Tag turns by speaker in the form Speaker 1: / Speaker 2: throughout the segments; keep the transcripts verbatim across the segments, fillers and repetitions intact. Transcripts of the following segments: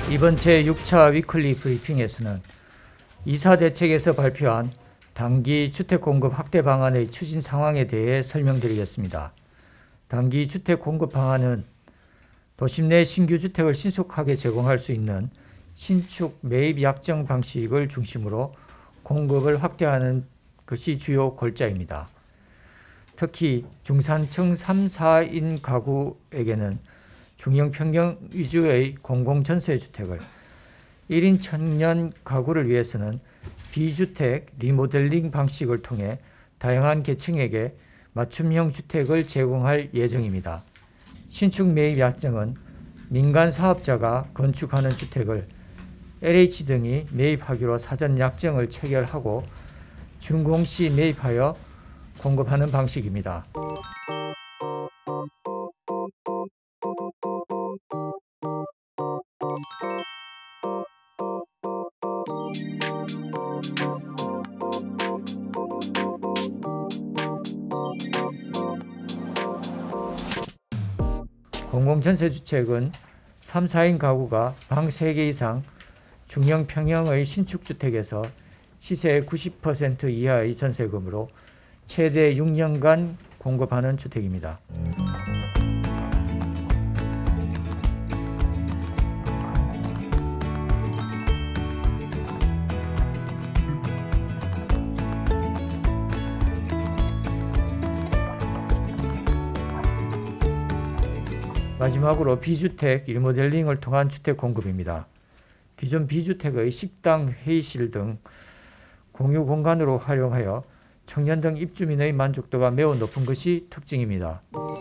Speaker 1: 이번 제육 차 위클리 브리핑에서는 이사 대책에서 발표한 단기 주택 공급 확대 방안의 추진 상황에 대해 설명드리겠습니다. 단기 주택 공급 방안은 도심 내 신규 주택을 신속하게 제공할 수 있는 신축 매입 약정 방식을 중심으로 공급을 확대하는 것이 주요 골자입니다. 특히 중산층 삼, 사인 가구에게는 중형 평형 위주의 공공전세주택을, 일 인 청년 가구를 위해서는 비주택 리모델링 방식을 통해 다양한 계층에게 맞춤형 주택을 제공할 예정입니다. 신축 매입 약정은 민간 사업자가 건축하는 주택을 엘에이치 등이 매입하기로 사전 약정을 체결하고 준공시 매입하여 공급하는 방식입니다. 공공전세주택은 삼, 사인 가구가 방 세 개 이상 중형 평형의 신축주택에서 시세 구십 퍼센트 이하의 전세금으로 최대 육 년간 공급하는 주택입니다. 마지막으로 비주택 리모델링을 통한 주택 공급입니다. 기존 비주택의 식당, 회의실 등 공유 공간으로 활용하여 청년 등 입주민의 만족도가 매우 높은 것이 특징입니다.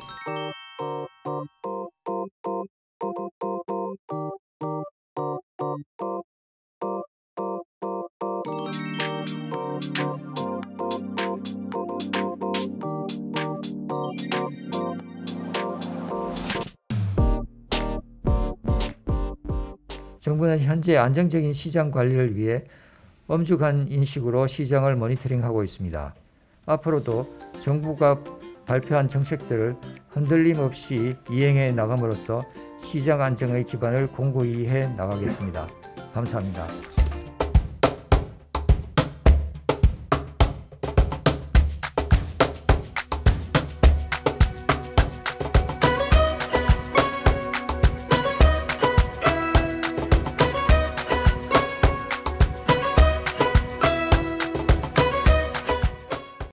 Speaker 1: 정부는 현재 안정적인 시장 관리를 위해 엄중한 인식으로 시장을 모니터링하고 있습니다. 앞으로도 정부가 발표한 정책들을 흔들림 없이 이행해 나감으로써 시장 안정의 기반을 공고히 해 나가겠습니다. 감사합니다.